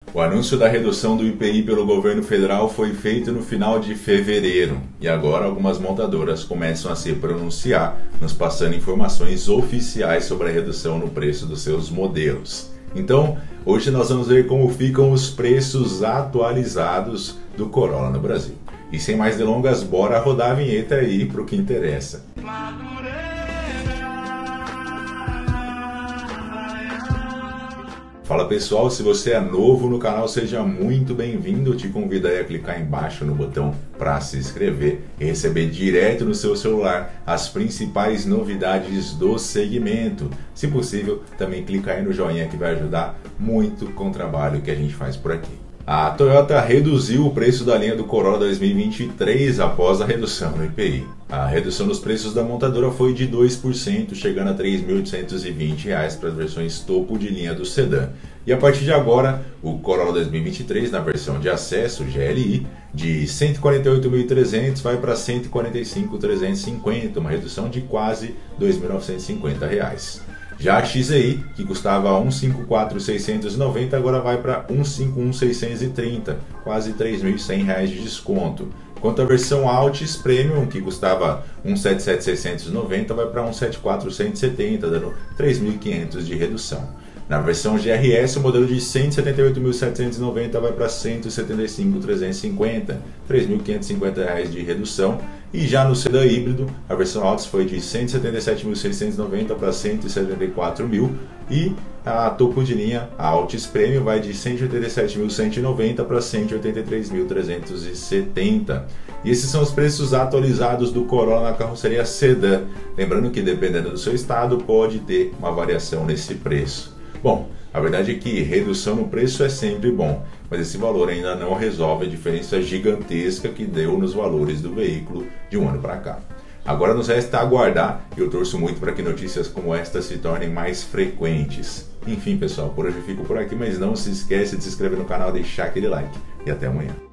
O anúncio da redução do IPI pelo governo federal foi feito no final de fevereiro e agora algumas montadoras começam a se pronunciar, nos passando informações oficiais sobre a redução no preço dos seus modelos. Então, hoje nós vamos ver como ficam os preços atualizados do Corolla no Brasil. E sem mais delongas, bora rodar a vinheta aí para o que interessa. Fala pessoal, se você é novo no canal, seja muito bem-vindo. Eu te convido aí a clicar embaixo no botão para se inscrever e receber direto no seu celular as principais novidades do segmento. Se possível, também clica aí no joinha que vai ajudar muito com o trabalho que a gente faz por aqui. A Toyota reduziu o preço da linha do Corolla 2023 após a redução do IPI. A redução dos preços da montadora foi de 2%, chegando a R$ 3.820 para as versões topo de linha do sedã. E a partir de agora, o Corolla 2023, na versão de acesso GLI, de R$ 148.300 vai para R$ 145.350, uma redução de quase R$ 2.950. Já a XEI, que custava R$ 154.690, agora vai para R$ 151.630, quase R$ 3.100 de desconto. Quanto à versão Altis Premium, que custava R$ 177.690, vai para R$ 174.170, dando R$ 3.500 de redução. Na versão GRS, o modelo de R$ 178.790 vai para R$ 175.350, R$ 3.550 de redução. E já no sedã híbrido, a versão Altis foi de R$ 177.690 para R$ 174.000 e a topo de linha, a Altis Premium, vai de R$ 187.190 para R$ 183.370. E esses são os preços atualizados do Corolla na carroceria sedã. Lembrando que dependendo do seu estado, pode ter uma variação nesse preço. Bom, a verdade é que redução no preço é sempre bom, mas esse valor ainda não resolve a diferença gigantesca que deu nos valores do veículo de um ano para cá. Agora nos resta aguardar e eu torço muito para que notícias como esta se tornem mais frequentes. Enfim pessoal, por hoje eu fico por aqui, mas não se esquece de se inscrever no canal e deixar aquele like. E até amanhã.